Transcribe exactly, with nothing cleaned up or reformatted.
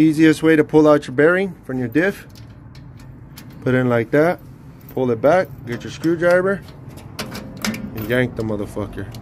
Easiest way to pull out your bearing from your diff. Put it in like that. Pull it back. Get your screwdriver. And yank the motherfucker.